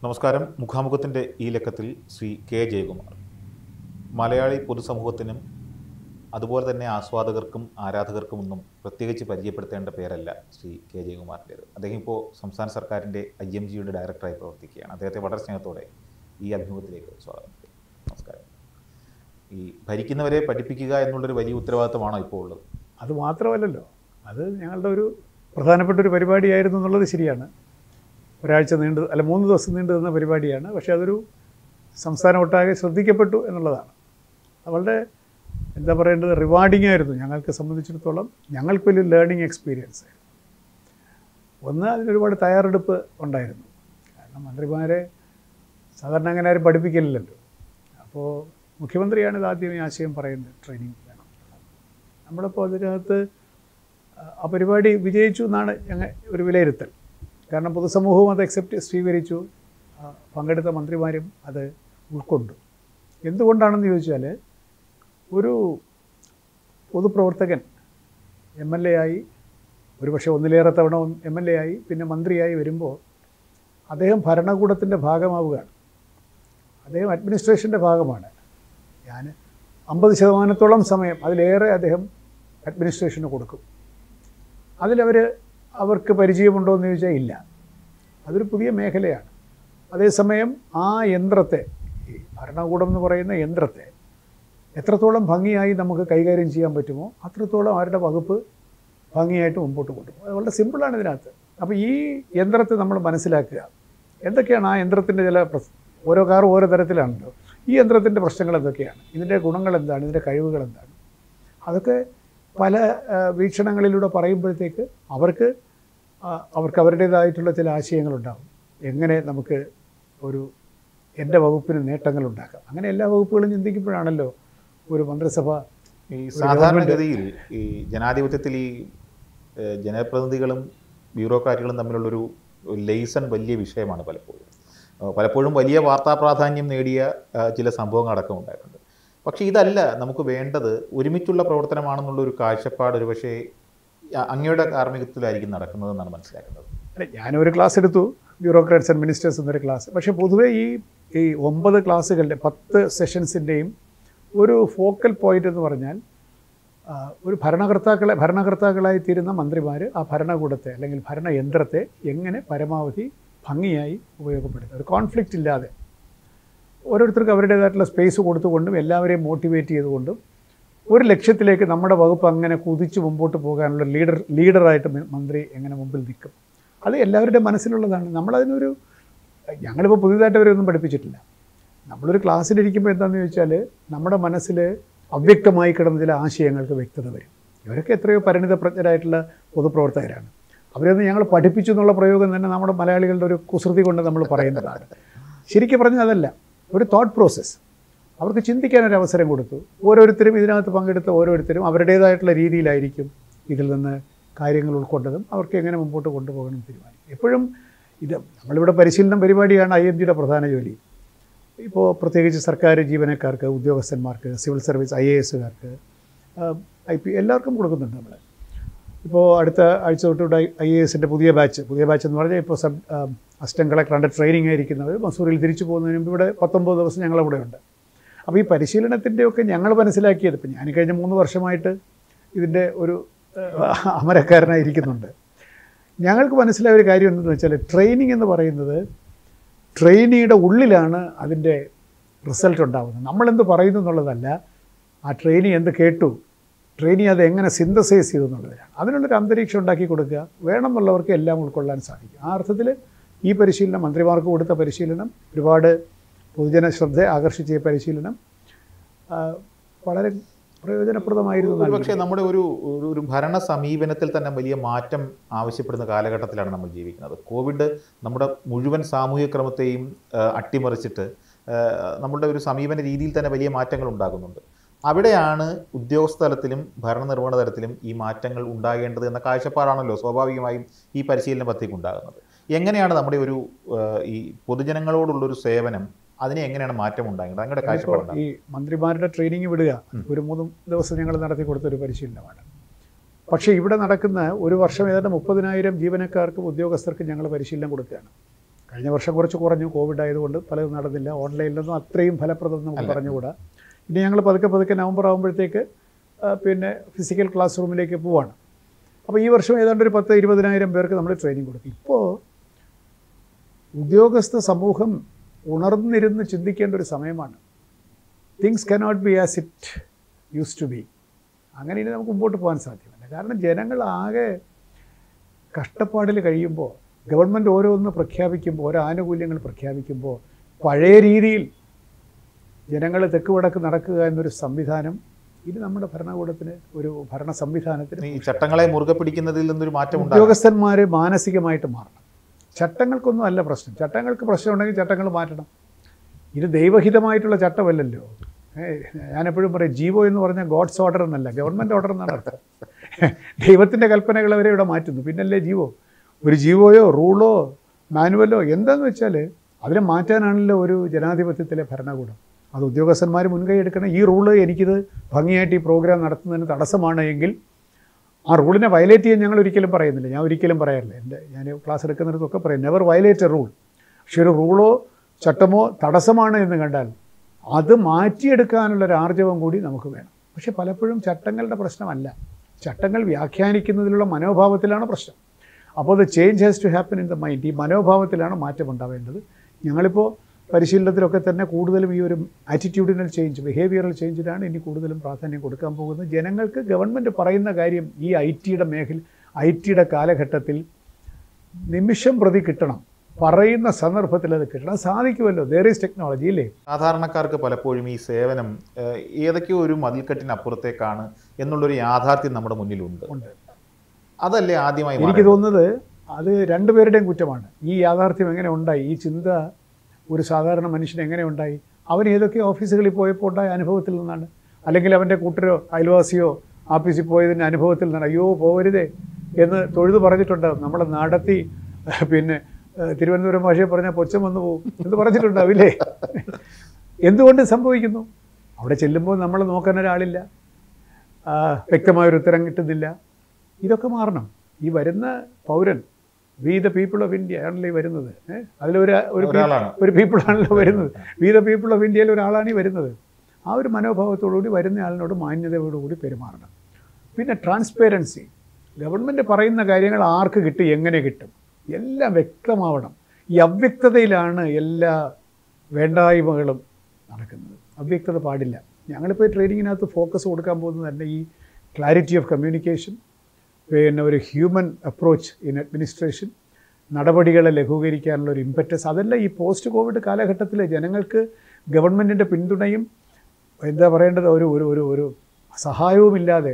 നമസ്കാരം. മുഖാമുഖത്തിൻ്റെ ഈ ലക്കത്തിൽ ശ്രീ കെ ജയകുമാർ. മലയാളി പൊതുസമൂഹത്തിനും അതുപോലെ തന്നെ ആസ്വാദകർക്കും ആരാധകർക്കുമൊന്നും പ്രത്യേകിച്ച് പരിചയപ്പെടുത്തേണ്ട പേരല്ല ശ്രീ കെ ജയകുമാറിൻ്റേത്. അദ്ദേഹം ഇപ്പോൾ സംസ്ഥാന സർക്കാരിൻ്റെ IMGയുടെ ഡയറക്ടറായി പ്രവർത്തിക്കുകയാണ്. അദ്ദേഹത്തെ വളരെ സ്നേഹത്തോടെ ഈ അഭിമുഖത്തിലേക്ക് സ്വാഗതം ചെയ്യുന്നു. നമസ്കാരം. ഈ ഭരിക്കുന്നവരെ പഠിപ്പിക്കുക എന്നുള്ളൊരു വലിയ ഉത്തരവാദിത്തമാണോ ഇപ്പോൾ ഉള്ളത്? അത് മാത്രമല്ലല്ലോ, അത് ഞങ്ങളുടെ ഒരു പ്രധാനപ്പെട്ട ഒരു പരിപാടിയായിരുന്നു എന്നുള്ളത് ശരിയാണ്. ഒരാഴ്ച നീണ്ടു അല്ല 3 ദിവസം നീണ്ടു നിന്ന പരിപാടിയാണ്. പക്ഷേ അതൊരു സംസ്ഥാനം ഒട്ടാകെ ശ്രദ്ധിക്കപ്പെട്ടു എന്നുള്ളതാണ്. അവളുടെ എന്താ പറയേണ്ടത്, റിവാർഡിംഗ് ആയിരുന്നു ഞങ്ങൾക്ക് സംബന്ധിച്ചിടത്തോളം. ഞങ്ങൾക്ക് വലിയ ലേണിംഗ് എക്സ്പീരിയൻസ് ആയിരുന്നു. ഒന്ന്, അതിനൊരുപാട് തയ്യാറെടുപ്പ് ഉണ്ടായിരുന്നു. കാരണം മന്ത്രിമാരെ സാധാരണ അങ്ങനെ ആരും പഠിപ്പിക്കില്ലല്ലോ. അപ്പോൾ മുഖ്യമന്ത്രിയാണ് ഇത് ആദ്യം ഈ ആശയം പറയുന്നത്, ട്രെയിനിങ് വേണം. നമ്മളിപ്പോൾ അതിനകത്ത് ആ പരിപാടി വിജയിച്ചു എന്നാണ് ഞങ്ങൾ ഒരു വിലയിരുത്തൽ. കാരണം പൊതുസമൂഹവും അത് സ്വീകരിച്ചു, പങ്കെടുത്ത മന്ത്രിമാരും അത് ഉൾക്കൊണ്ടു. എന്തുകൊണ്ടാണെന്ന് ചോദിച്ചാൽ, ഒരു പൊതുപ്രവർത്തകൻ MLA ആയി, ഒരുപക്ഷെ ഒന്നിലേറെ തവണ MLA ആയി, പിന്നെ മന്ത്രിയായി വരുമ്പോൾ അദ്ദേഹം ഭരണകൂടത്തിൻ്റെ ഭാഗമാവുകയാണ്. അദ്ദേഹം അഡ്മിനിസ്ട്രേഷൻ്റെ ഭാഗമാണ്. ഞാൻ 50% സമയം അതിലേറെ അദ്ദേഹം അഡ്മിനിസ്ട്രേഷന് കൊടുക്കും. അവർക്ക് പരിചയമുണ്ടോ എന്ന് ചോദിച്ചാൽ ഇല്ല. അതൊരു പുതിയ മേഖലയാണ്. അതേസമയം ആ യന്ത്രത്തെ, ഈ ഭരണകൂടം എന്ന് പറയുന്ന യന്ത്രത്തെ എത്രത്തോളം ഭംഗിയായി നമുക്ക് കൈകാര്യം ചെയ്യാൻ പറ്റുമോ അത്രത്തോളം അവരുടെ വകുപ്പ് ഭംഗിയായിട്ട് മുമ്പോട്ട് കൊണ്ടുപോകും. അത് വളരെ സിമ്പിളാണ് ഇതിനകത്ത്. അപ്പോൾ ഈ യന്ത്രത്തെ നമ്മൾ മനസ്സിലാക്കുക. എന്തൊക്കെയാണ് ആ യന്ത്രത്തിൻ്റെ ഓരോ കാറും ഓരോ തരത്തിലാണല്ലോ. ഈ യന്ത്രത്തിൻ്റെ പ്രശ്നങ്ങൾ എന്തൊക്കെയാണ്, ഇതിൻ്റെ ഗുണങ്ങൾ എന്താണ്, ഇതിൻ്റെ കഴിവുകൾ എന്താണ്, അതൊക്കെ പല വീക്ഷണങ്ങളിലൂടെ പറയുമ്പോഴത്തേക്ക് അവർക്ക് അവരുടേതായിട്ടുള്ള ചില ആശയങ്ങളുണ്ടാകും. എങ്ങനെ നമുക്ക് എൻ്റെ വകുപ്പിന് നേട്ടങ്ങളുണ്ടാക്കാം. അങ്ങനെ എല്ലാ വകുപ്പുകളും ചിന്തിക്കുമ്പോഴാണല്ലോ ഒരു മന്ത്രിസഭ. ഈ സാധാരണഗതിയിൽ ഈ ജനാധിപത്യത്തിൽ ഈ ജനപ്രതിനിധികളും ബ്യൂറോക്രാറ്റുകളും തമ്മിലുള്ളൊരു ലെയ്സൺ വലിയ വിഷയമാണ്. പലപ്പോഴും വലിയ വാർത്താ പ്രാധാന്യം നേടിയ ചില സംഭവങ്ങൾ അടക്കം ഉണ്ടായിട്ടുണ്ട്. പക്ഷേ ഇതല്ല നമുക്ക് വേണ്ടത്. ഒരുമിച്ചുള്ള പ്രവർത്തനമാണെന്നുള്ളൊരു കാഴ്ചപ്പാട് ഒരു പക്ഷേ അങ്ങയുടെ കാർമ്മികത്വത്തിലായിരിക്കും നടക്കുന്നതെന്നാണ് മനസ്സിലാക്കുന്നത്. അല്ല, ഞാനൊരു ക്ലാസ് എടുത്തു, ബ്യൂറോക്രാറ്റ്സ് ആൻഡ് മിനിസ്റ്റേഴ്സ് എന്നൊരു ക്ലാസ്. പക്ഷേ പൊതുവേ ഈ 9 ക്ലാസ്സുകളുടെ 10 സെഷൻസിൻ്റെയും ഒരു ഫോക്കൽ പോയിൻ്റ് എന്ന് പറഞ്ഞാൽ, ഒരു ഭരണകർത്താക്കളായി തീരുന്ന മന്ത്രിമാർ ആ ഭരണകൂടത്തെ അല്ലെങ്കിൽ ഭരണയന്ത്രത്തെ എങ്ങനെ പരമാവധി ഭംഗിയായി ഉപയോഗപ്പെടുത്തുക, ഒരു കോൺഫ്ലിക്റ്റ് ഇല്ലാതെ ഓരോരുത്തർക്കും അവരുടേതായിട്ടുള്ള സ്പേസ് കൊടുത്തുകൊണ്ടും എല്ലാവരെയും മോട്ടിവേറ്റ് ചെയ്തുകൊണ്ടും ഒരു ലക്ഷ്യത്തിലേക്ക് നമ്മുടെ വകുപ്പ് അങ്ങനെ കുതിച്ച് മുമ്പോട്ട് പോകാനുള്ള ലീഡറായിട്ട് മന്ത്രി എങ്ങനെ മുമ്പിൽ നിൽക്കും, അത് എല്ലാവരുടെയും മനസ്സിലുള്ളതാണ്. ഞങ്ങളിപ്പോൾ പുതിയതായിട്ട് അവരൊന്നും പഠിപ്പിച്ചിട്ടില്ല. നമ്മളൊരു ക്ലാസ്സിലിരിക്കുമ്പോൾ എന്താണെന്ന് ചോദിച്ചാൽ, നമ്മുടെ മനസ്സിൽ അവ്യക്തമായി കിടന്ന ചില ആശയങ്ങൾക്ക് വ്യക്തത വരും. ഇവരൊക്കെ എത്രയോ പരിണിതപ്രജ്ഞരായിട്ടുള്ള പൊതുപ്രവർത്തകരാണ്. അവരൊന്നും ഞങ്ങൾ പഠിപ്പിച്ചു എന്നുള്ള പ്രയോഗം തന്നെ നമ്മുടെ മലയാളികളുടെ ഒരു കുസൃതി കൊണ്ട് നമ്മൾ പറയുന്നതാണ്. ശരിക്കും പറഞ്ഞാൽ അതല്ല, ഒരു തോട്ട് പ്രോസസ്സ്. അവർക്ക് ചിന്തിക്കാനൊരു അവസരം കൊടുത്തു. ഓരോരുത്തരും ഇതിനകത്ത് പങ്കെടുത്ത ഓരോരുത്തരും അവരുടേതായിട്ടുള്ള രീതിയിലായിരിക്കും ഇതിൽ നിന്ന് കാര്യങ്ങൾ ഉൾക്കൊണ്ടതും അവർക്ക് എങ്ങനെ മുമ്പോട്ട് കൊണ്ടുപോകണം തീരുമാനിക്കും. എപ്പോഴും നമ്മളിവിടെ പരിശീലനം പരിപാടിയാണ് IMGയുടെ പ്രധാന ജോലി. ഇപ്പോൾ പ്രത്യേകിച്ച് സർക്കാർ ജീവനക്കാർക്ക്, ഉദ്യോഗസ്ഥന്മാർക്ക്, സിവിൽ സർവീസ് IASകാർക്ക്, IP എല്ലാവർക്കും കൊടുക്കുന്നുണ്ട് നമ്മൾ. ഇപ്പോൾ അടുത്ത ആഴ്ച തൊട്ട് IASൻ്റെ പുതിയ ബാച്ച് എന്ന് പറഞ്ഞാൽ ഇപ്പോൾ അസിസ്റ്റന്റ് കളക്ടർ അണ്ടർ ട്രെയിനിങ് ആയിരിക്കുന്നവർ മസൂറിൽ തിരിച്ചു പോകുന്നതിന് മുമ്പ് ഇവിടെ 19 ദിവസം ഞങ്ങളവിടെ ഉണ്ട്. അപ്പോൾ ഈ പരിശീലനത്തിൻ്റെയൊക്കെ ഞങ്ങൾ മനസ്സിലാക്കിയത്, ഇപ്പം ഞാൻ കഴിഞ്ഞ 3 വർഷമായിട്ട് ഇതിൻ്റെ ഒരു അമരക്കാരനായിരിക്കുന്നുണ്ട്. ഞങ്ങൾക്ക് മനസ്സിലായ ഒരു കാര്യം എന്തെന്ന് വെച്ചാൽ, ട്രെയിനിങ് എന്ന് പറയുന്നത് ട്രെയിനിയുടെ ഉള്ളിലാണ് അതിൻ്റെ റിസൾട്ട് ഉണ്ടാകുന്നത്. നമ്മളെന്ത് പറയുന്നു എന്നുള്ളതല്ല, ആ ട്രെയിനി എന്ത് കേട്ടു, ട്രെയിനി അത് എങ്ങനെ സിന്തസൈസ് ചെയ്തു എന്നുള്ളതിലാണ്. അതിനുള്ളൊരു അന്തരീക്ഷം ഉണ്ടാക്കി കൊടുക്കുക. വേണമെന്നുള്ളവർക്ക് എല്ലാം ഉൾക്കൊള്ളാൻ സാധിക്കും. ആ അർത്ഥത്തിൽ ഈ പരിശീലനം, മന്ത്രിമാർക്ക് കൊടുത്ത പരിശീലനം, ഒരുപാട് പൊതുജന ശ്രദ്ധ ആകർഷിച്ച പരിശീലനം വളരെ പ്രയോജനപ്രദമായിരുന്നു. പക്ഷേ നമ്മുടെ ഒരു ഭരണ സമീപനത്തിൽ തന്നെ വലിയ മാറ്റം ആവശ്യപ്പെടുന്ന കാലഘട്ടത്തിലാണ് നമ്മൾ ജീവിക്കുന്നത്. കോവിഡ് നമ്മുടെ മുഴുവൻ സാമൂഹിക ക്രമത്തെയും അട്ടിമറിച്ചിട്ട് നമ്മുടെ ഒരു സമീപന രീതിയിൽ തന്നെ വലിയ മാറ്റങ്ങൾ ഉണ്ടാകുന്നുണ്ട്. അവിടെയാണ് ഉദ്യോഗസ്ഥ തലത്തിലും ഭരണനിർവഹണ തലത്തിലും ഈ മാറ്റങ്ങൾ ഉണ്ടാകേണ്ടത് എന്ന കാഴ്ചപ്പാടാണല്ലോ സ്വാഭാവികമായും ഈ പരിശീലന പദ്ധതിക്ക് ഉണ്ടാകുന്നത്. എങ്ങനെയാണ് നമ്മുടെ ഈ പൊതുജനങ്ങളോടുള്ളൊരു സേവനം, അതിനെ എങ്ങനെയാണ് മാറ്റം ഉണ്ടാകേണ്ടത്? അങ്ങനെ കാഴ്ചപ്പാട്. ഈ മന്ത്രിമാരുടെ ട്രെയിനിങ് വിടുക ഒരു 3 ദിവസം ഞങ്ങൾ നടത്തി കൊടുത്തൊരു പരിശീലനമാണ്. പക്ഷേ ഇവിടെ നടക്കുന്ന ഒരു വർഷം ഏതാണ്ട് 30,000 ജീവനക്കാർക്കും ഉദ്യോഗസ്ഥർക്കും ഞങ്ങൾ പരിശീലനം കൊടുക്കുകയാണ്. കഴിഞ്ഞ വർഷം കുറച്ച് കുറഞ്ഞു, കോവിഡ് ആയതുകൊണ്ട് പലതും നടന്നില്ല. ഓൺലൈനിലൊന്നും അത്രയും ഫലപ്രദം നമുക്ക് പറഞ്ഞുകൂടാ. ഇനി ഞങ്ങൾ പതുക്കെ നവംബർ ആകുമ്പോഴത്തേക്ക് പിന്നെ ഫിസിക്കൽ ക്ലാസ് റൂമിലേക്ക് പോവാണ്. അപ്പോൾ ഈ വർഷം ഏതാണ്ട് ഒരു 10,000-20,000 പേർക്ക് നമ്മൾ ട്രെയിനിങ് കൊടുക്കും. ഇപ്പോൾ ഉദ്യോഗസ്ഥ സമൂഹം ഉണർന്നിരുന്ന് ചിന്തിക്കേണ്ട ഒരു സമയമാണ്. Things cannot be as it use to be. അങ്ങനെ ഇനി നമുക്ക് മുമ്പോട്ട് പോകാൻ സാധ്യമല്ല. കാരണം ജനങ്ങൾ ആകെ കഷ്ടപ്പാടിൽ കഴിയുമ്പോൾ, ഗവൺമെൻറ് ഓരോന്ന് പ്രഖ്യാപിക്കുമ്പോൾ, ഓരോ ആനുകൂല്യങ്ങൾ പ്രഖ്യാപിക്കുമ്പോൾ, പഴയ രീതിയിൽ ജനങ്ങൾ തെക്ക് വടക്ക് നടക്കുക എന്നൊരു സംവിധാനം ഇത് നമ്മുടെ ഭരണകൂടത്തിന്, ഒരു ഭരണ സംവിധാനത്തിന്, ഈ ചട്ടങ്ങളെ മുറുകെ പിടിക്കുന്നതിൽ നിന്നൊരു മാറ്റം ഉദ്യോഗസ്ഥന്മാർ മാനസികമായിട്ട് മാറണം. ചട്ടങ്ങൾക്കൊന്നും അല്ല പ്രശ്നം. ചട്ടങ്ങൾക്ക് പ്രശ്നമുണ്ടെങ്കിൽ ചട്ടങ്ങൾ മാറ്റണം. ഇത് ദൈവഹിതമായിട്ടുള്ള ചട്ടമല്ലല്ലോ. ഞാനെപ്പോഴും പറയും, ജീവോ എന്ന് പറഞ്ഞാൽ ഗോഡ്സ് ഓർഡർ എന്നല്ല, ഗവൺമെൻറ് ഓർഡർ എന്നാണ് അർത്ഥം. ദൈവത്തിൻ്റെ കൽപ്പനകൾ അവരെ ഇവിടെ മാറ്റുന്നു, പിന്നല്ലേ ജീവോ. ഒരു ജീവോയോ റൂളോ മാനുവലോ എന്താണെന്ന് വെച്ചാൽ അതിനെ മാറ്റാനാണല്ലോ ഒരു ജനാധിപത്യത്തിലെ ഭരണകൂടം. അത് ഉദ്യോഗസ്ഥന്മാർ മുൻകൈ എടുക്കണം. ഈ റൂള് എനിക്കിത് ഭംഗിയായിട്ട് ഈ പ്രോഗ്രാം നടത്തുന്നതിന് തടസ്സമാണ് എങ്കിൽ ആ റൂളിനെ വയലേറ്റ് ചെയ്യാൻ ഞങ്ങൾ ഒരിക്കലും പറയുന്നില്ല. ഞാൻ ഒരിക്കലും പറയാറില്ല. ഞാൻ ക്ലാസ് എടുക്കുന്നിടത്തൊക്കെ പറയും, നെവർ വയലേറ്റ് എ റൂൾ. പക്ഷെ ഒരു റൂളോ ചട്ടമോ തടസ്സമാണ് എന്ന് കണ്ടാൽ അത് മാറ്റിയെടുക്കാനുള്ളൊരു ആർജവം കൂടി നമുക്ക് വേണം. പക്ഷെ പലപ്പോഴും ചട്ടങ്ങളുടെ പ്രശ്നമല്ല, ചട്ടങ്ങൾ വ്യാഖ്യാനിക്കുന്നതിലുള്ള മനോഭാവത്തിലാണ് പ്രശ്നം. അപ്പോൾ the change has to happen in the mind. ഈ മനോഭാവത്തിലാണ് മാറ്റം ഉണ്ടാവേണ്ടത്. ഞങ്ങളിപ്പോൾ പരിശീലനത്തിലൊക്കെ തന്നെ കൂടുതലും ഈ ഒരു ആറ്റിറ്റ്യൂഡിനൽ ചേഞ്ച്, ബിഹേവിയറൽ ചേഞ്ചിനാണ് ഇനി കൂടുതലും പ്രാധാന്യം കൊടുക്കാൻ പോകുന്നത്. ജനങ്ങൾക്ക് ഗവൺമെൻറ് പറയുന്ന കാര്യം ഈ ഐ ടിയുടെ കാലഘട്ടത്തിൽ നിമിഷം പ്രതി കിട്ടണം, പറയുന്ന സന്ദർഭത്തിൽ അത് കിട്ടണം. സാധിക്കുമല്ലോ, ദേർ ഈസ് ടെക്നോളജി ഇല്ലേ. സാധാരണക്കാർക്ക് പലപ്പോഴും ഈ സേവനം ഏതൊക്കെയോ ഒരു മതിൽക്കെട്ടിനപ്പുറത്തേക്കാണ് എന്നുള്ളൊരു യാഥാർത്ഥ്യം നമ്മുടെ മുന്നിലുണ്ട്. അതല്ലേ ആദ്യമായി എനിക്ക് തോന്നുന്നത് അത് രണ്ടുപേരുടെയും കുറ്റമാണ്. ഈ യാഥാർത്ഥ്യം എങ്ങനെ ഉണ്ടായി, ഈ ചിന്ത ഒരു സാധാരണ മനുഷ്യൻ എങ്ങനെ ഉണ്ടായി? അവൻ ഏതൊക്കെ ഓഫീസുകളിൽ പോയപ്പോൾ ഉണ്ടായ അനുഭവത്തിൽ നിന്നാണ്, അല്ലെങ്കിൽ അവൻ്റെ കൂട്ടരോ അയൽവാസിയോ ആഫീസിൽ പോയതിൻ്റെ അനുഭവത്തിൽ നിന്നാണ്. അയ്യോ പോകരുതേ എന്ന് തൊഴുതു പറഞ്ഞിട്ടുണ്ടാവും. നമ്മളെ നടത്തി പിന്നെ തിരുവനന്തപുരം ഭാഷയെ പറഞ്ഞാൽ പൊച്ചം വന്നു പോകും എന്ന് പറഞ്ഞിട്ടുണ്ടാവില്ലേ? എന്തുകൊണ്ട് സംഭവിക്കുന്നു? അവിടെ ചെല്ലുമ്പോൾ നമ്മൾ നോക്കാൻ ഒരാളില്ല, വ്യക്തമായൊരു ഉത്തരം കിട്ടുന്നില്ല. ഇതൊക്കെ മാറണം. ഈ വരുന്ന പൗരൻ, we the people of India ആണല്ലോ ഈ വരുന്നത്. ഒരു പീപ്പിളാണല്ലോ വരുന്നത്. വി ദ പീപ്പിൾ ഓഫ് ഇന്ത്യയിൽ ഒരാളാണ് ഈ വരുന്നത്. ആ ഒരു മനോഭാവത്തോടുകൂടി വരുന്ന ആളിനോട് മാന്യതയോടുകൂടി പെരുമാറണം. പിന്നെ ട്രാൻസ്പെറൻസി. ഗവൺമെൻറ് പറയുന്ന കാര്യങ്ങൾ ആർക്ക് കിട്ടും, എങ്ങനെ കിട്ടും, എല്ലാം വ്യക്തമാവണം. ഈ അവ്യക്തതയിലാണ് എല്ലാ വേണ്ടായ്മകളും നടക്കുന്നത്. അവ്യക്തത പാടില്ല. ഞങ്ങളിപ്പോൾ ട്രെയിനിങ്ങിനകത്ത് ഫോക്കസ് കൊടുക്കാൻ പോകുന്നത് തന്നെ ഈ ക്ലാരിറ്റി ഓഫ് കമ്മ്യൂണിക്കേഷൻ, പിന്നെ ഒരു ഹ്യൂമൻ അപ്രോച്ച് ഇൻ അഡ്മിനിസ്ട്രേഷൻ, നടപടികളെ ലഘൂകരിക്കാനുള്ള ഒരു ഇമ്പറ്റസ്. അതെല്ലാം ഈ പോസ്റ്റ് കോവിഡ് കാലഘട്ടത്തിൽ ജനങ്ങൾക്ക് ഗവൺമെൻറ്റിൻ്റെ പിന്തുണയും എന്താ പറയേണ്ടത് ഒരു ഒരു ഒരു സഹായവുമില്ലാതെ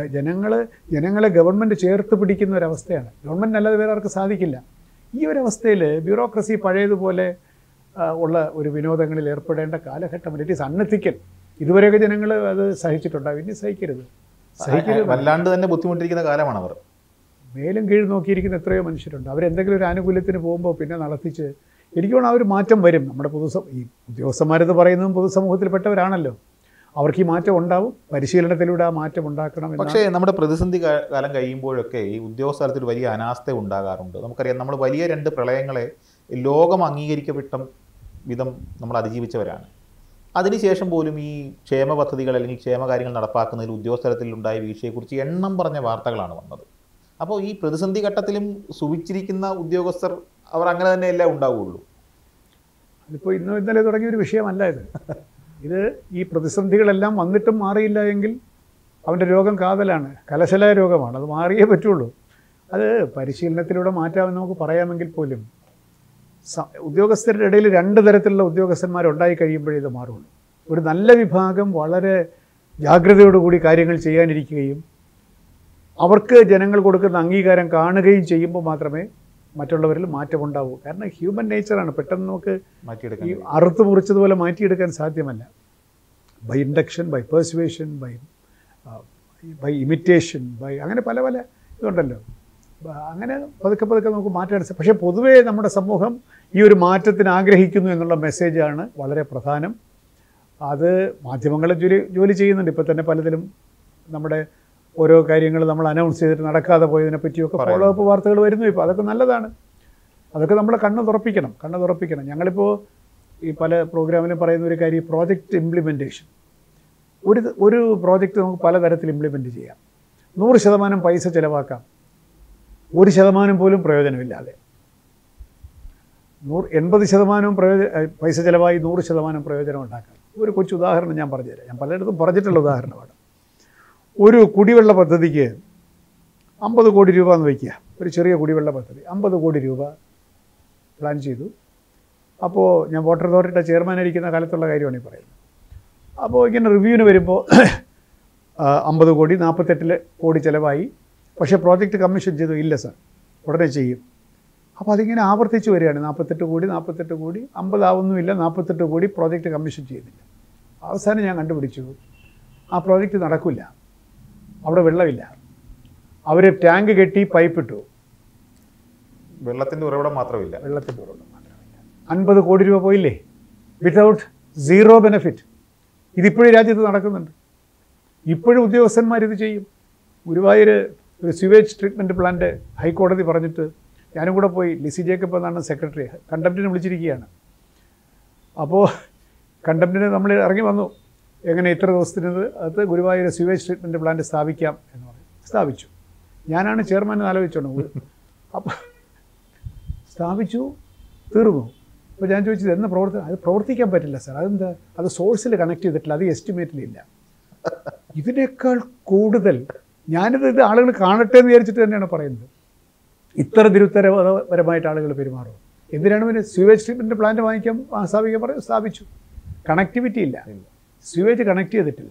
ജനങ്ങളെ ഗവൺമെൻറ് ചേർത്ത് പിടിക്കുന്ന ഒരവസ്ഥയാണ്. ഗവൺമെൻറ് അല്ലാതെ വേറെ ആർക്ക് സാധിക്കില്ല. ഈ ഒരവസ്ഥയിൽ ബ്യൂറോക്രസി പഴയതുപോലെ ഉള്ള ഒരു വിനോദങ്ങളിൽ ഏർപ്പെടേണ്ട കാലഘട്ടം. It is unethical. ഇതുവരെയൊക്കെ ജനങ്ങൾ അത് സഹിച്ചിട്ടുണ്ടാകും, ഇനി സഹിക്കരുത്. വല്ലാണ്ട് തന്നെ ബുദ്ധിമുട്ടിരിക്കുന്ന കാലമാണ് അവർ. മേലും കീഴും നോക്കിയിരിക്കുന്ന എത്രയോ മനുഷ്യരുണ്ട്. അവരെന്തെങ്കിലും ഒരു ആനുകൂല്യത്തിന് പോകുമ്പോൾ പിന്നെ നടത്തിച്ച് എനിക്ക് തോന്നുന്നു ആ ഒരു മാറ്റം വരും. നമ്മുടെ ഈ ഉദ്യോഗസ്ഥന്മാരെന്ന് പറയുന്നതും പൊതുസമൂഹത്തിൽപ്പെട്ടവരാണല്ലോ. അവർക്ക് ഈ മാറ്റം ഉണ്ടാവും. പരിശീലനത്തിലൂടെ ആ മാറ്റം ഉണ്ടാക്കണം. പക്ഷേ നമ്മുടെ പ്രതിസന്ധി കാലം കഴിയുമ്പോഴൊക്കെ ഈ ഉദ്യോഗസ്ഥ വലിയ അനാസ്ഥ ഉണ്ടാകാറുണ്ട്. നമുക്കറിയാം, നമ്മൾ വലിയ 2 പ്രളയങ്ങളെ ലോകം അംഗീകരിക്കപ്പെട്ട വിധം നമ്മൾ അതിജീവിച്ചവരാണ്. അതിനുശേഷം പോലും ഈ ക്ഷേമ പദ്ധതികൾ അല്ലെങ്കിൽ ക്ഷേമകാര്യങ്ങൾ നടപ്പാക്കുന്നതിൽ ഉദ്യോഗസ്ഥലത്തിലുണ്ടായ വീഴ്ചയെക്കുറിച്ച് എണ്ണം പറഞ്ഞ വാർത്തകളാണ് വന്നത്. അപ്പോൾ ഈ പ്രതിസന്ധി ഘട്ടത്തിലും സുവിച്ചിരിക്കുന്ന ഉദ്യോഗസ്ഥർ അവർ അങ്ങനെ തന്നെയല്ലേ ഉണ്ടാവുകയുള്ളൂ. അതിപ്പോൾ ഇന്നോ ഇന്നലെ തുടങ്ങിയ ഒരു വിഷയമല്ല ഇത് ഈ പ്രതിസന്ധികളെല്ലാം വന്നിട്ടും മാറിയില്ല എങ്കിൽ അവൻ്റെ രോഗം കാതലാണ്, കലശലായ രോഗമാണ്. അത് മാറിയേ പറ്റുള്ളൂ. അത് പരിശീലനത്തിലൂടെ മാറ്റാമെന്ന് നമുക്ക് പറയാമെങ്കിൽ പോലും ഉദ്യോഗസ്ഥരുടെ ഇടയിൽ 2 തരത്തിലുള്ള ഉദ്യോഗസ്ഥന്മാരുണ്ടായി കഴിയുമ്പോഴേ ഇത് മാറുള്ളൂ. ഒരു നല്ല വിഭാഗം വളരെ ജാഗ്രതയോടുകൂടി കാര്യങ്ങൾ ചെയ്യാനിരിക്കുകയും അവർക്ക് ജനങ്ങൾ കൊടുക്കുന്ന അംഗീകാരം കാണുകയും ചെയ്യുമ്പോൾ മാത്രമേ മറ്റുള്ളവരിൽ മാറ്റമുണ്ടാവൂ. കാരണം ഹ്യൂമൻ നേച്ചറാണ്. പെട്ടെന്ന് നമുക്ക് ഈ അറുത്ത് മുറിച്ചതുപോലെ മാറ്റിയെടുക്കാൻ സാധ്യമല്ല. By induction, by persuasion, by imitation, അങ്ങനെ പല ഇതുണ്ടല്ലോ. അങ്ങനെ പതുക്കെ നമുക്ക് മാറ്റാൻ സാധിക്കും. പക്ഷേ പൊതുവേ നമ്മുടെ സമൂഹം ഈ ഒരു മാറ്റത്തിന് ആഗ്രഹിക്കുന്നു എന്നുള്ള മെസ്സേജാണ് വളരെ പ്രധാനം. അത് മാധ്യമങ്ങൾ ജോലി ചെയ്യുന്നുണ്ട്. ഇപ്പോൾ തന്നെ പലതിലും നമ്മുടെ ഓരോ കാര്യങ്ങൾ നമ്മൾ അനൗൺസ് ചെയ്തിട്ട് നടക്കാതെ പോയതിനെ പറ്റിയൊക്കെ ഫോളോ അപ്പ് വാർത്തകൾ വരുന്നു. ഇപ്പോൾ അതൊക്കെ നല്ലതാണ്. അതൊക്കെ നമ്മൾ കണ്ണ് തുറപ്പിക്കണം. ഞങ്ങളിപ്പോൾ ഈ പല പ്രോഗ്രാമിലും പറയുന്ന ഒരു കാര്യം പ്രോജക്റ്റ് ഇംപ്ലിമെൻറ്റേഷൻ. ഒരു പ്രോജക്റ്റ് നമുക്ക് പലതരത്തിൽ ഇംപ്ലിമെൻറ്റ് ചെയ്യാം. 100% പൈസ ചിലവാക്കാം, 1% പോലും പ്രയോജനമില്ലാതെ. 80% പൈസ ചിലവായി 100% പ്രയോജനം ഉണ്ടാക്കാം. ഒരു കൊച്ചു ഉദാഹരണം ഞാൻ പറഞ്ഞുതരാം. ഞാൻ പലയിടത്തും പറഞ്ഞിട്ടുള്ള ഉദാഹരണമാണ്. ഒരു കുടിവെള്ള പദ്ധതിക്ക് 50 കോടി രൂപ എന്ന് വയ്ക്കുക. ഒരു ചെറിയ കുടിവെള്ള പദ്ധതി 50 കോടി രൂപ പ്ലാൻ ചെയ്തു. അപ്പോൾ ഞാൻ വാട്ടർ അതോറിറ്റിയുടെ ചെയർമാനായിരിക്കുന്ന കാലത്തുള്ള കാര്യമാണ് ഈ പറയുന്നത്. അപ്പോൾ ഇങ്ങനെ റിവ്യൂവിന് വരുമ്പോൾ 50 കോടി 48 കോടി ചിലവായി, പക്ഷേ പ്രോജക്റ്റ് കമ്മീഷൻ ചെയ്തു. ഇല്ല സാർ, ഉടനെ ചെയ്യും. അപ്പോൾ അതിങ്ങനെ ആവർത്തിച്ച് വരികയാണ്. 48 കോടി 50 ആവുന്നുമില്ല, 48 കോടി പ്രോജക്റ്റ് കമ്മീഷൻ ചെയ്യുന്നില്ല. അവസാനം ഞാൻ കണ്ടുപിടിച്ചു, ആ പ്രോജക്റ്റ് നടക്കില്ല, അവിടെ വെള്ളമില്ല. അവർ ടാങ്ക് കെട്ടി പൈപ്പ് ഇട്ടു, വെള്ളത്തിൻ്റെ ഉറവിടം മാത്രമില്ല. 50 കോടി രൂപ പോയില്ലേ, വിത്തൗട്ട് സീറോ ബെനിഫിറ്റ്. ഇതിപ്പോഴും രാജ്യത്ത് നടക്കുന്നുണ്ട്. ഇപ്പോഴും ഉദ്യോഗസ്ഥന്മാർ ഇത് ചെയ്യും. ഗുരുവായൂർ ഒരു സ്യൂവേജ് ട്രീറ്റ്മെൻറ്റ് പ്ലാന്റ് ഹൈക്കോടതി പറഞ്ഞിട്ട് ഞാനും കൂടെ പോയി. ലിസി ജേക്കബ് എന്നാണ് സെക്രട്ടറി, കണ്ടംപ്റ്റിനെ വിളിച്ചിരിക്കുകയാണ്. അപ്പോൾ കണ്ടംപ്റ്റിന് നമ്മൾ ഇറങ്ങി വന്നു, എങ്ങനെ ഇത്ര ദിവസത്തിനത് അത് ഗുരുവായൂർ സ്യൂവേജ് ട്രീറ്റ്മെൻറ്റ് പ്ലാന്റ് സ്ഥാപിക്കാം എന്ന് പറഞ്ഞു. സ്ഥാപിച്ചു. ഞാനാണ് ചെയർമാൻ ആലോചിച്ചോണ്ട്. അപ്പോൾ സ്ഥാപിച്ചു, തീർന്നു. അപ്പോൾ ഞാൻ ചോദിച്ചത് എന്ന് അത് പ്രവർത്തിക്കാൻ പറ്റില്ല സാർ. അതെന്താ? അത് സോഴ്സിൽ കണക്ട് ചെയ്തിട്ടില്ല, അത് എസ്റ്റിമേറ്റിലില്ല. ഇതിനേക്കാൾ കൂടുതൽ ഞാനിത് ആളുകൾ കാണട്ടെ എന്ന് വിചാരിച്ചിട്ട് തന്നെയാണ് പറയുന്നത്. ഇത്ര നിരുത്തരപരമായിട്ട് ആളുകൾ പെരുമാറും. എന്തിനാണ് പിന്നെ സ്യൂവേജ് ട്രീറ്റ്മെൻറ്റ് പ്ലാന്റ് സ്ഥാപിക്കാൻ പറയും? സ്ഥാപിച്ചു. കണക്ടിവിറ്റി ഇല്ല, സ്യൂവേജ് കണക്ട് ചെയ്തിട്ടില്ല.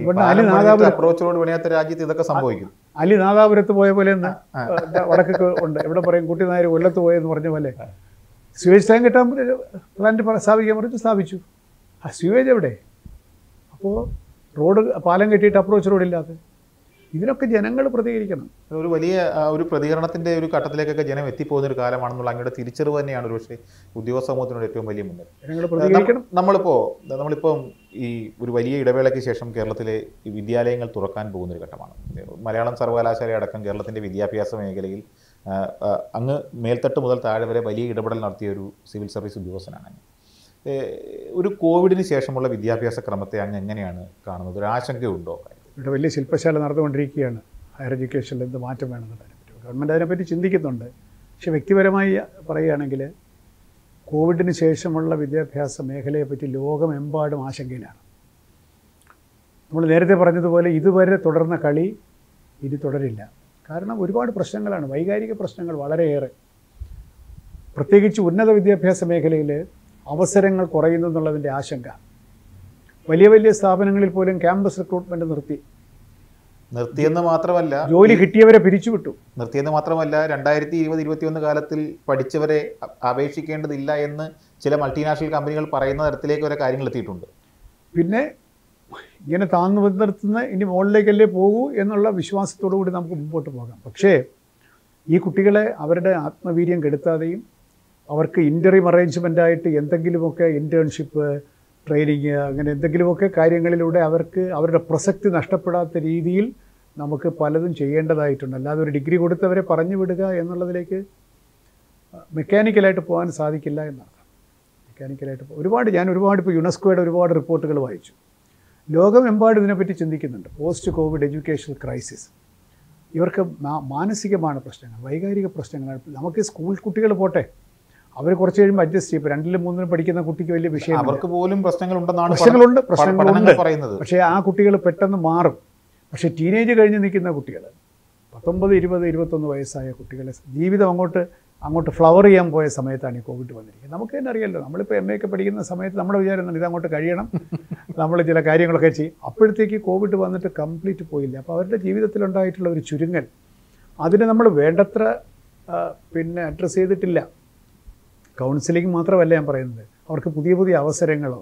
അലി നാദാപുരത്ത് പോയ പോലെ ഒന്ന് വടക്കൊക്കെ ഉണ്ട്, എവിടെ പറയും കുട്ടിനായർ കൊല്ലത്ത് പോയെന്ന് പറഞ്ഞ പോലെ സ്യൂവേജ് ടാങ്ക് കിട്ടാൻ പ്ലാന്റ് സ്ഥാപിക്കാൻ പറഞ്ഞു, സ്ഥാപിച്ചു. ആ സ്യൂവേജ് എവിടെ? അപ്പോൾ റോഡ് പാലം കെട്ടിയിട്ട് അപ്രോച്ച് റോഡില്ലാതെ. ഇതിനൊക്കെ ജനങ്ങൾ പ്രതികരിക്കണം. ഒരു വലിയ ഒരു പ്രതികരണത്തിൻ്റെ ഒരു ഘട്ടത്തിലേക്കൊക്കെ ജനം എത്തിപ്പോകുന്ന ഒരു കാലമാണെന്നുള്ള അങ്ങയുടെ തിരിച്ചറിവ് തന്നെയാണ് ഒരു പക്ഷേ ഉദ്യോഗസ്ഥ സമൂഹത്തിനോട് ഏറ്റവും വലിയ മുന്നേറ്റം. ജനങ്ങൾ പ്രതികരിക്കണം. നമ്മളിപ്പം ഈ ഒരു വലിയ ഇടവേളയ്ക്ക് ശേഷം കേരളത്തിലെ വിദ്യാലയങ്ങൾ തുറക്കാൻ പോകുന്നൊരു ഘട്ടമാണ്. മലയാളം സർവകലാശാല അടക്കം കേരളത്തിൻ്റെ വിദ്യാഭ്യാസ മേഖലയിൽ അങ്ങ് മേൽത്തട്ട് മുതൽ താഴെ വരെ വലിയ ഇടപെടൽ നടത്തിയ ഒരു സിവിൽ സർവീസ് ഉദ്യോഗസ്ഥനാണ്. ഒരു കോവിഡിന് ശേഷമുള്ള വിദ്യാഭ്യാസ ക്രമത്തെ അങ്ങ് എങ്ങനെയാണ് കാണുന്നത്? ഒരു ആശങ്കയുണ്ടോ? ഇവിടെ വലിയ ശില്പശാല നടന്നുകൊണ്ടിരിക്കുകയാണ്. ഹയർ എഡ്യൂക്കേഷനിൽ എന്ത് മാറ്റം വേണമെന്നുള്ളതിനെപ്പറ്റി ഗവൺമെൻറ് അതിനെപ്പറ്റി ചിന്തിക്കുന്നുണ്ട്. പക്ഷേ വ്യക്തിപരമായി പറയുകയാണെങ്കിൽ കോവിഡിന് ശേഷമുള്ള വിദ്യാഭ്യാസ മേഖലയെപ്പറ്റി ലോകമെമ്പാടും ആശങ്കയിലാണ്. നമ്മൾ നേരത്തെ പറഞ്ഞതുപോലെ ഇതുവരെ തുടർന്ന കളി ഇനി തുടരില്ല. കാരണം ഒരുപാട് പ്രശ്നങ്ങളാണ്, വൈകാരിക പ്രശ്നങ്ങൾ വളരെയേറെ. പ്രത്യേകിച്ച് ഉന്നത വിദ്യാഭ്യാസ മേഖലയിൽ അവസരങ്ങൾ കുറയുന്നു എന്നുള്ളതിൻ്റെ ആശങ്ക. വലിയ വലിയ സ്ഥാപനങ്ങളിൽ പോലും ക്യാമ്പസ് റിക്രൂട്ട്മെൻറ്റ് നിർത്തിയെന്ന് മാത്രമല്ല, ജോലി കിട്ടിയവരെ പിരിച്ചുവിട്ടു. നിർത്തിയെന്ന് മാത്രമല്ല, 2020-21 കാലത്തിൽ പഠിച്ചവരെ അപേക്ഷിക്കേണ്ടതില്ല എന്ന് ചില മൾട്ടിനാഷണൽ കമ്പനികൾ പറയുന്ന തരത്തിലേക്ക് വരെ കാര്യങ്ങൾ എത്തിയിട്ടുണ്ട്. പിന്നെ ഇങ്ങനെ താന്നു നിർത്തുന്ന ഇനി മുകളിലേക്കല്ലേ പോകൂ എന്നുള്ള വിശ്വാസത്തോടു കൂടി നമുക്ക് മുമ്പോട്ട് പോകാം. പക്ഷേ ഈ കുട്ടികളെ അവരുടെ ആത്മവീര്യം കെടുത്താതെയും അവർക്ക് ഇൻ്റർവ്യൂ അറേഞ്ച്മെൻ്റായിട്ട് എന്തെങ്കിലുമൊക്കെ ഇൻറ്റേൺഷിപ്പ്, ട്രെയിനിങ്, അങ്ങനെ എന്തെങ്കിലുമൊക്കെ കാര്യങ്ങളിലൂടെ അവർക്ക് അവരുടെ പ്രസക്തി നഷ്ടപ്പെടാത്ത രീതിയിൽ നമുക്ക് പലതും ചെയ്യേണ്ടതായിട്ടുണ്ട്. അല്ലാതെ ഒരു ഡിഗ്രി കൊടുത്തവരെ പറഞ്ഞു വിടുക എന്നുള്ളതിലേക്ക് മെക്കാനിക്കലായിട്ട് പോകാൻ സാധിക്കില്ല എന്നർത്ഥം. മെക്കാനിക്കലായിട്ട് ഞാൻ ഒരുപാട് ഇപ്പോൾ യുനെസ്കോയുടെ ഒരുപാട് റിപ്പോർട്ടുകൾ വായിച്ചു. ലോകമെമ്പാടും ഇതിനെപ്പറ്റി ചിന്തിക്കുന്നുണ്ട്. Post Covid educational crisis. ഇവർക്ക് മാനസികമാണ് പ്രശ്നങ്ങൾ, വൈകാരിക പ്രശ്നങ്ങളാണ്. നമുക്ക് സ്കൂൾ കുട്ടികൾ പോട്ടെ, അവർ കുറച്ച് കഴിയുമ്പോൾ അഡ്ജസ്റ്റ് ചെയ്യും. 2ലും 3ലും പഠിക്കുന്ന കുട്ടിക്ക് വലിയ വിഷയം, അവർക്ക് പോലും പ്രശ്നങ്ങളുണ്ട്. പക്ഷേ ആ കുട്ടികൾ പെട്ടെന്ന് മാറും. പക്ഷേ ടീനേജ് കഴിഞ്ഞ് നിൽക്കുന്ന കുട്ടികൾ, 19, 20, 21 വയസ്സായ കുട്ടികളെ ജീവിതം അങ്ങോട്ട് ഫ്ലവർ ചെയ്യാൻ പോയ സമയത്താണ് ഈ കോവിഡ് വന്നിരിക്കുന്നത്. നമുക്ക് തന്നെ അറിയാമല്ലോ, നമ്മളിപ്പോൾ MA ഒക്കെ പഠിക്കുന്ന സമയത്ത് നമ്മുടെ വിചാരം ഇതങ്ങോട്ട് കഴിയണം, നമ്മൾ ചില കാര്യങ്ങളൊക്കെ ചെയ്യും. അപ്പോഴത്തേക്ക് കോവിഡ് വന്നിട്ട് കംപ്ലീറ്റ് പോയില്ല. അപ്പോൾ അവരുടെ ജീവിതത്തിലുണ്ടായിട്ടുള്ള ഒരു ചുരുങ്ങൽ, അതിനെ നമ്മൾ വേണ്ടത്ര അഡ്രസ്സ് ചെയ്തിട്ടില്ല. കൗൺസിലിംഗ് മാത്രമല്ല ഞാൻ പറയുന്നത്, അവർക്ക് പുതിയ പുതിയ അവസരങ്ങളോ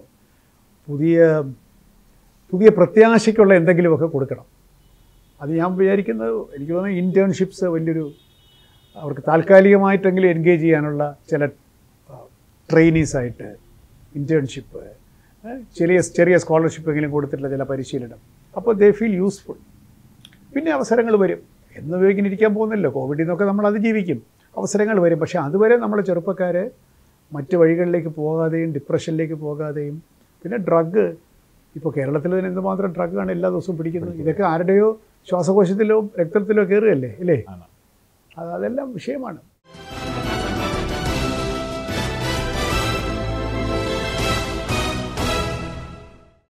പുതിയ പ്രത്യാശയ്ക്കുള്ള എന്തെങ്കിലുമൊക്കെ കൊടുക്കണം. അത് ഞാൻ വിചാരിക്കുന്നത്, എനിക്ക് തോന്നുന്നു ഇൻറ്റേൺഷിപ്സ് വലിയൊരു, അവർക്ക് താൽക്കാലികമായിട്ടെങ്കിലും എൻഗേജ് ചെയ്യാനുള്ള ചില ട്രെയിനീസായിട്ട് ഇൻറ്റേൺഷിപ്പ്, ചെറിയ സ്കോളർഷിപ്പെങ്കിലും കൊടുത്തിട്ടുള്ള ചില പരിശീലനം. അപ്പോൾ ദേ ഫീൽ യൂസ്ഫുൾ. പിന്നെ അവസരങ്ങൾ വരും എന്ന് ഉപയോഗിക്കാൻ ഇരിക്കാൻ പോകുന്നില്ല. കോവിഡിൽ നിന്നൊക്കെ നമ്മൾ അതിജീവിക്കും. അവസരങ്ങൾ വരും. പക്ഷേ അതുവരെ നമ്മളെ ചെറുപ്പക്കാർ മറ്റ് വഴികളിലേക്ക് പോകാതെയും ഡിപ്രഷനിലേക്ക് പോകാതെയും പിന്നെ ഡ്രഗ് ഇപ്പോൾ കേരളത്തിൽ തന്നെ എന്തുമാത്രം ഡ്രഗാണ് എല്ലാ ദിവസവും പിടിക്കുന്നത്. ഇതൊക്കെ ആരുടെയോ ശ്വാസകോശത്തിലോ രക്തത്തിലോ കയറുകയല്ലേ ഇല്ലേ? അതെല്ലാം വിഷയമാണ്.